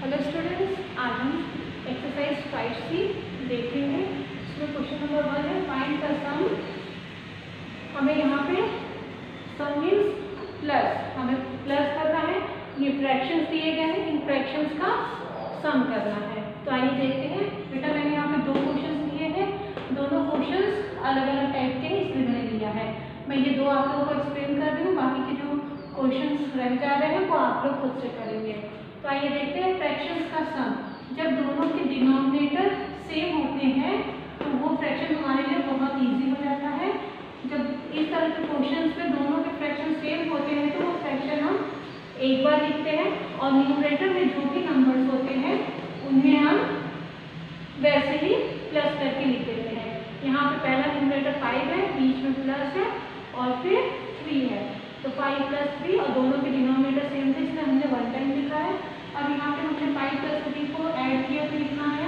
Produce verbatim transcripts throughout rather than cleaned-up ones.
Hello students, आज हम exercise five C देखेंगे। इसमें क्वेश्चन नंबर वन है फाइंड द सम। हमें यहाँ पे सम मीन्स प्लस, हमें प्लस करना है। ये फ्रैक्शंस दिए गए हैं, इन फ्रैक्शंस का सम करना है। तो आइए देखते हैं। बेटा मैंने यहाँ पे दो क्वेश्चंस दिए हैं, दोनों क्वेश्चंस अलग अलग टाइप के इसलिए मैंने लिया है। मैं ये दो आप लोगों को एक्सप्लेन कर रही हूँ, बाकी के जो क्वेश्चंस रह जा रहे हैं वो आप लोग खुद से करेंगे। तो आइए देखते हैं फ्रैक्शंस का सम। जब दोनों के डिनोमिनेटर सेम होते हैं तो वो फ्रैक्शन हमारे लिए बहुत इजी हो जाता है। जब इस तरह के क्वेश्चंस में दोनों के फ्रैक्शन सेम होते हैं तो वो फ्रैक्शन हम एक बार लिखते हैं और न्यूमरेटर में जो भी नंबर्स होते हैं उन्हें हम वैसे ही प्लस करके लिख देते हैं। यहाँ पे पहला न्यूमरेटर फाइव है, बीच में प्लस है और फिर थ्री है, तो फाइव प्लस थ्री और दोनों के डिनोमिनेटर सेम थे इसलिए हमने वन टाइम लिखा है। अब यहाँ पे हमने फाइव प्लस थ्री को ऐड किया तो लिखना है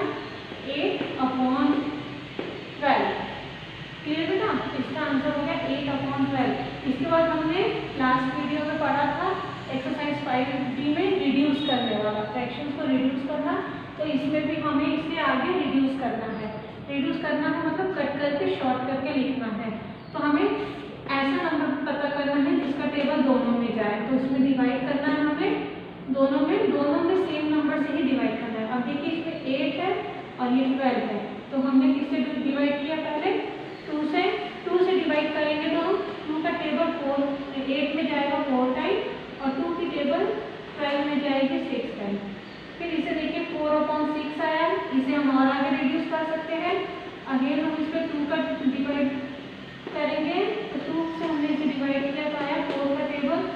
एट अपॉन ट्वेल्व। क्लियर बेटा, इसका आंसर हो गया एट अपॉन ट्वेल्व। इसके बाद हमने लास्ट वीडियो में पढ़ा था एक्सरसाइज फाइव डी में रिड्यूस करने वाला, फ्रैक्शंस को रिड्यूस करना। तो इसमें भी हमें इससे आगे रिड्यूस करना है। रिड्यूस करना है मतलब कट करके शॉर्ट करके लिखना है। तो हमें ऐसा नंबर पता करना है जिसका टेबल दोनों में जाए, तो इसमें डिवाइड करना है हमें दोनों में, दोनों में सेम नंबर से ही डिवाइड करना है। अब देखिए इसमें एट है और ये ट्वेल्व है, तो हमने किससे डिवाइड किया पहले टू से। टू से डिवाइड करेंगे तो टू का टेबल फोर एट में जाएगा फोर टाइम और टू की टेबल ट्वेल्व में जाएगी सिक्स टाइम। फिर इसे देखिए फोर अपॉन सिक्स आया, इसे हम और आगे रिड्यूस कर सकते हैं। अगेन हम इस पर टू का डिवाइड करेंगे तो टू से हमने इसे डिवाइड किया तो आया फोर का टेबल,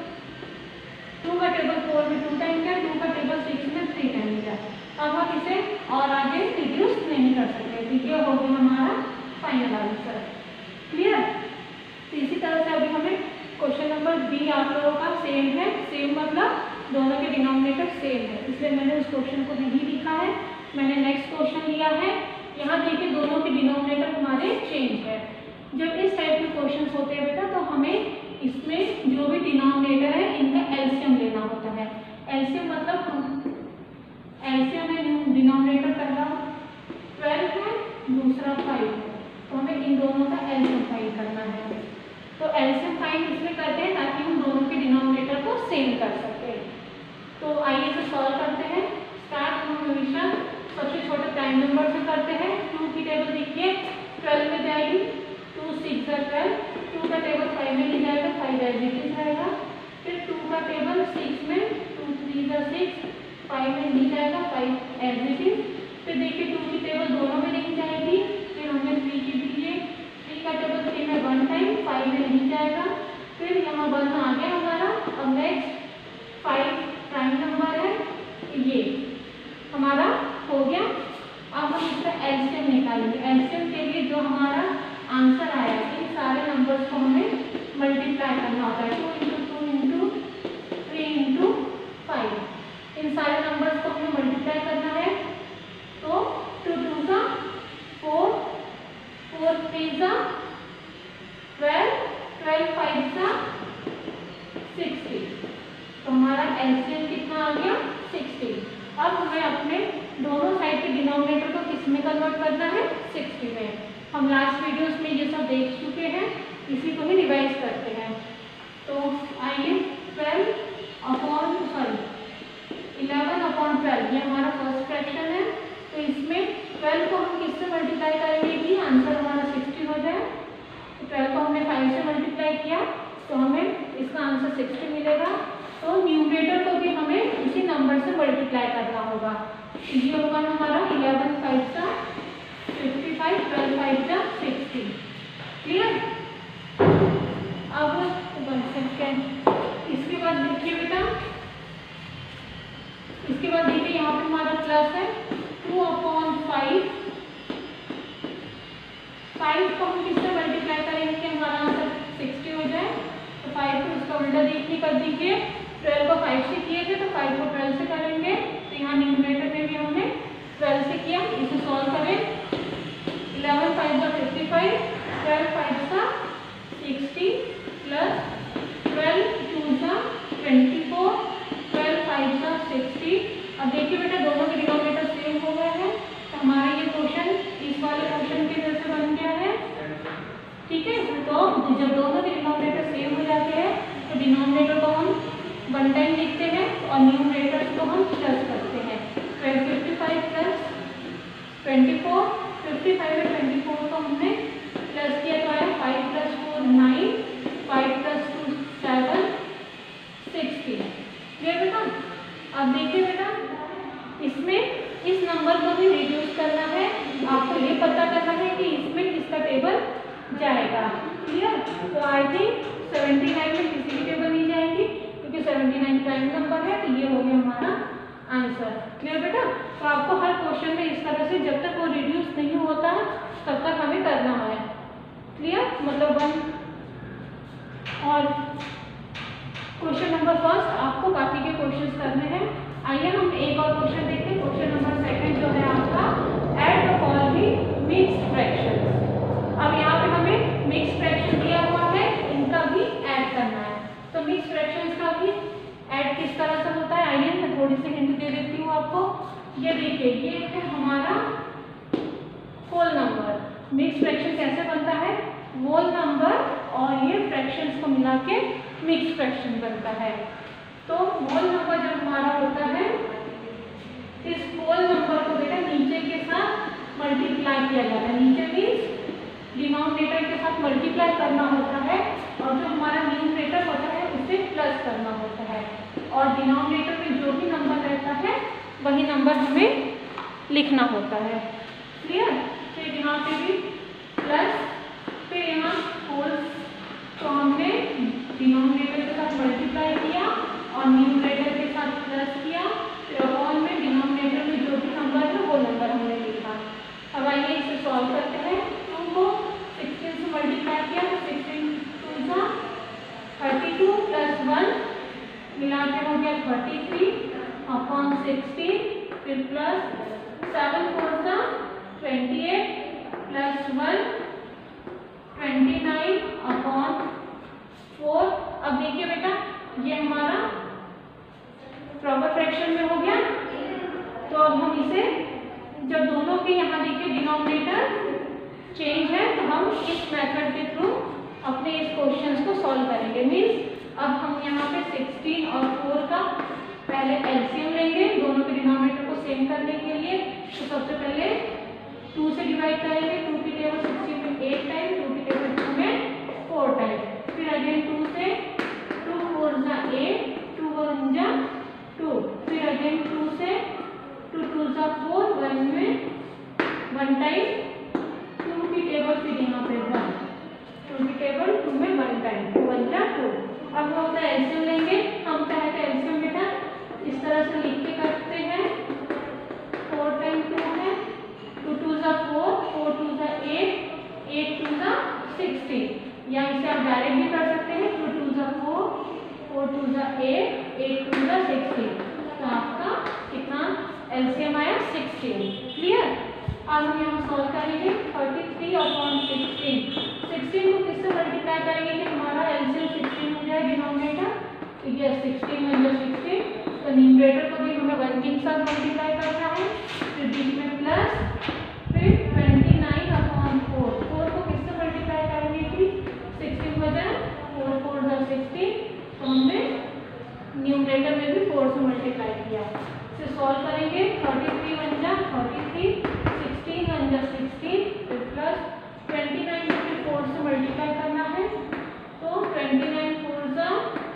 टू का टेबल फोर में टू टाइम का, टू का टेबल सिक्स में थ्री टाइम का। अब हम इसे और आगे रिड्यूस नहीं कर सकते, तो ये हो गया हमारा फाइनल आंसर। क्लियर। तो इसी तरह से अभी हमें क्वेश्चन नंबर बी आप लोगों का सेम है। सेम मतलब दोनों के डिनोमिनेटर सेम है, इसलिए मैंने उस क्वेश्चन को नहीं लिखा है, मैंने नेक्स्ट क्वेश्चन लिया है। यहाँ देखिए दोनों के डिनोमिनेटर हमारे चेंज है। जब इस टाइप के क्वेश्चन होते हैं बेटा तो हमें इसमें जो भी डिनोमिनेटर है इनका एलसीएम लेना होता है। एलसीएम मतलब हम एलसीएम में डिनोमिनेटर पहला ट्वेल्व है, दूसरा फाइव है, तो हमें इन दोनों का एलसीएम फाइंड करना है। तो एलसीएम फाइंड इसलिए करते हैं ताकि हम दोनों के डिनोमिनेटर को सेम कर सकें। तो आइए इसे सॉल्व करते हैं। स्टार्ट हम हमेशा सबसे छोटे प्राइम नंबर से करते हैं। टू की टेबल देखिए ट्वेल्व में जाएगी, टू सिक्स है ट्वेल्व, टू का टेबल फाइव में नहीं जाएगा, फाइव एज इट इज रहेगा। फिर टू का टेबल सिक्स में, टू थ्री का सिक्स, फाइव में नहीं जाएगा, फाइव एज इट इज। फिर देखिए टू की टेबल दोनों में नहीं जाएगी, फिर हमने थ्री की भी लिए, थ्री का टेबल थ्री में वन टाइम, फाइव में नहीं जाएगा। फिर यहाँ वन आ गया हमारा। अब नेक्स्ट फाइव प्राइम नंबर है, ये हमारा हो गया। अब हम इसका एलसीएम निकालेंगे। एलसीएम के लिए जो हमारा आंसर आया, इन सारे नंबर्स को हमें मल्टीप्लाई करना होता है। Two into two into three into five, इन सारे नंबर्स को हमें मल्टीप्लाई करना है। तो टू टू सा फोर, फोर थ्री सा ट्वेल्व, ट्वेल्व फाइव सा सिक्सटी, तो हमारा एलसीएम कितना आ गया सिक्सटी। अब हमें अपने दोनों साइड के डिनोमिनेटर को किस में कन्वर्ट करना है, सिक्सटी में। हम लास्ट वीडियोस में ये सब देख चुके हैं, इसी को ही रिवाइज करते हैं। तो आइए twelve upon sorry eleven upon twelve, ये हमारा फर्स्ट फ्रैक्शन है। तो इसमें ट्वेल्व को हम किससे मल्टीप्लाई करेंगे कि आंसर हमारा सिक्सटी हो जाए। तो ट्वेल्व को हमने फाइव से मल्टीप्लाई किया तो हमें इसका आंसर सिक्सटी मिलेगा। तो न्यूमरेटर को भी हमें इसी नंबर से मल्टीप्लाई करना होगा। ये होगा हमारा इलेवन फाइव सा फिफ्टी फाइव, ट्वेल्व फाइव सा सिक्सटी। क्लियर। अब वन सेकेंड, इसके बाद देखिए बेटा, इसके बाद देखिए यहाँ पे हमारा प्लस है टू अपॉन फाइव। फाइव को हम किससे मल्टीप्लाई करेंगे कि हमारा आंसर सिक्सटी हो जाए। तो फाइव को इसका उल्टा देखिए कर दीजिए, ट्वेल्व को फाइव से किए थे तो फाइव को ट्वेल्व से करेंगे। तो यहाँ न्यूमरेटर में भी हमने ट्वेल्व से किया। इसे सॉल्व करें, इलेवन फाइव सा फिफ्टी फाइव, ट्वेल्व फाइव सा सिक्सटी प्लस ट्वेल्व टू सा ट्वेंटी फोर, ट्वेल्व फाइव सा सिक्सटी अब देखिए बेटा दोनों के डिनोमिनेटर सेम हो गए हैं, तो हमारा ये क्वेश्चन इस वाले क्वेश्चन के जैसे बन गया है। ठीक है, तो जब दोनों के डिनोमिनेटर सेम हो जाते हैं तो डिनोमिनेटर को हम वन टाइम लिखते हैं और न्यूमरेटर को हम प्लस करते हैं। Fifty five plus twenty four, fifty five और ट्वेंटी फोर को हमने प्लस किया तो आया five plus four nine, five plus two seven, sixteen. Clear बेटा? अब देखिए बेटा इसमें इस नंबर को भी रिड्यूस करना है, आपको ये पता करना है कि इसमें किसका टेबल जाएगा। क्लियर? तो आई थिंक सेवेंटी नाइन में किसी की टेबल नहीं जाएगी क्योंकि सेवेंटी नाइन प्राइम नंबर है, तो ये हो गया हमारा आंसर। क्लियर बेटा? तो आपको हर क्वेश्चन में इस तरह से जब तक वो रिड्यूस नहीं होता है तब तक हमें करना है। क्लियर? मतलब वन और क्वेश्चन नंबर फर्स्ट आपको बाकी के क्वेश्चंस करने हैं। आइए हम एक और क्वेश्चन देखते हैं। क्वेश्चन नंबर सेकंड जो है आपका add the following mixed fractions. अब यहाँ पे हमें मिक्स्ड फ्रैक्शन दिया हुआ है, इनका भी ऐड करना है। तो मिक्स्ड फ्रैक्शंस का भी ऐड किस तरह से होता है, आइए मैं थोड़ी सी हिंट दे देती हूँ आपको। ये देखिए ये है हमारा होल नंबर। मिक्स्ड फ्रैक्शन कैसे बनता है, होल नंबर और ये फ्रैक्शंस को मिला के मिक्स्ड फ्रैक्शन बनता है। तो होल नंबर जब हमारा होता है इस होल नंबर को बेटा नीचे के साथ मल्टीप्लाई किया जाता है। नीचे मीन्स डिनोमिनेटर के साथ मल्टीप्लाई करना होता है और जो हमारा न्यूमरेटर होता है उसे प्लस करना होता है और डिनोमिनेटर में जो भी नंबर रहता है वही नंबर हमें लिखना होता है। क्लियर? फिर यहाँ पे भी प्लस, फिर यहाँ होल, तो हमने डिनोमिनेटर के साथ मल्टीप्लाई किया और न्यूमरेटर के साथ प्लस किया, फिर अपॉन में डिनोमिनेटर में जो भी नंबर है वो नंबर हमने लिखा। अब आइए इसे सॉल्व करते हैं। टू को सिक्सटीन से मल्टीप्लाई किया तो सिक्सटीन टू जा थर्टी टू प्लस वन मिला के हो गया थर्टी थ्री अपॉन सिक्सटीन, फिर प्लस सेवन फोर जा twenty eight plus one twenty nine upon four. अब देखिए बेटा ये हमारा प्रॉपर फ्रैक्शन में हो गया, तो अब हम इसे जब दोनों के यहाँ देखिए डिनोमिनेटर चेंज है तो हम इस मेथड के थ्रू अपने इस क्वेश्चंस को सॉल्व करेंगे। मीन्स अब हम यहाँ पे सिक्सटीन और फोर का पहले एलसीएम लेंगे दोनों के डिनोमिनेटर को सेम करने के लिए। तो सबसे पहले टू से डिवाइड करेंगे, टू की टेबल सिक्सटीन में एट टाइम, टू की टेबल टू में फोर टाइम, फिर अगेन टू से टू फोर जा एट, टू वन जा टू, फिर अगेन टू से टू टू जा फोर, वन में वन टाइम, टू की टेबल फिर यहाँ पे वन, टू की टेबल टू में वन टाइम, टू वन जा टू। अब हम अपना एलसीएम लेंगे। हम पहले एलसीएम बेटा इस तरह से लिख के करते हैं, फोर टाइम टू है, टू टू जा फोर, फोर टू जा एट, एट टू जा सिक्सटीन, या इसे आप डायरेक्ट भी कर सकते हैं, टू टू जा फोर, फोर टू जा एट, एट टू जा सिक्सटीन। तो आपका कितना एलसीएम आया सिक्सटीन। क्लियर? अब हम यहाँ सॉल्व करेंगे thirty three upon sixteen. Sixteen को किससे मल्टीप्लाई करेंगे कि हमारा एलसीएम सिक्सटीन हो जाए डिनोमिनेटर, तो ये सिक्सटीन में जो सिक्सटीन, तो न्यूमरेटर को भी हमें वन के साथ मल्टीप्लाई करना है, फिर बीच में प्लस, फिर twenty nine upon four. Four को किससे मल्टीप्लाई करेंगे कि सिक्सटीन हो जाए, फोर फोर जा सिक्सटीन, तो हमने न्यूमरेटर में भी फोर से मल्टीप्लाई किया। इसे सॉल्व करेंगे, थर्टी थ्री वन जा थर्टी थ्री, सिक्सटीन वन जा सिक्सटीन, फिर प्लस ट्वेंटी नाइन को फिर फोर से मल्टीप्लाई करना है, तो ट्वेंटी नाइन फोर जा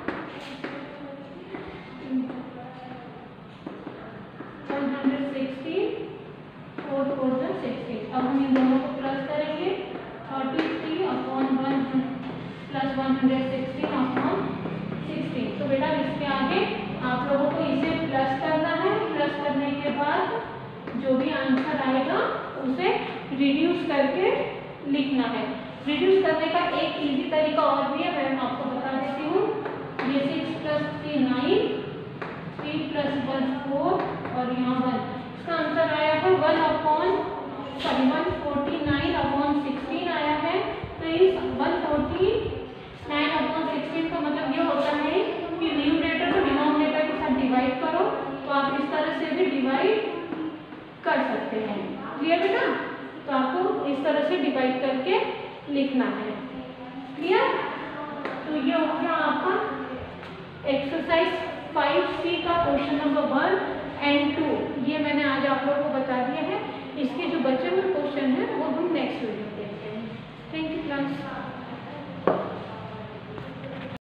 one hundred sixteen, four four जा सिक्सटीन। अब हम इन दोनों को प्लस करेंगे, thirty three upon one plus one hundred sixteen upon sixteen. तो बेटा इसके आगे आप लोगों को इसे प्लस करना है, प्लस करने के बाद जो भी आंसर आएगा उसे रिड्यूस करके लिखना है। रिड्यूस करने का एक इजी तरीका और भी है, मैं आपको बता देती हूँ। ये six plus three nine, three plus one four और यहाँ वन, इसका आंसर आया है one upon sorry one forty nine upon sixteen आया है। तो इस one forty nine upon sixteen का मतलब ये होता है कि न्यूमरेटर को डिनोमिनेटर के साथ डिवाइड कर करो तो आप इस तरह से भी डिवाइड कर सकते हैं। क्लियर बेटा? तो आपको इस तरह से डिवाइड करके लिखना है। क्लियर? तो ये हो गया आपका एक्सरसाइज फाइव सी का question number one and two. ये मैंने आज आप लोगों को बता दिया है। इसके जो बचे हुए क्वेश्चन हैं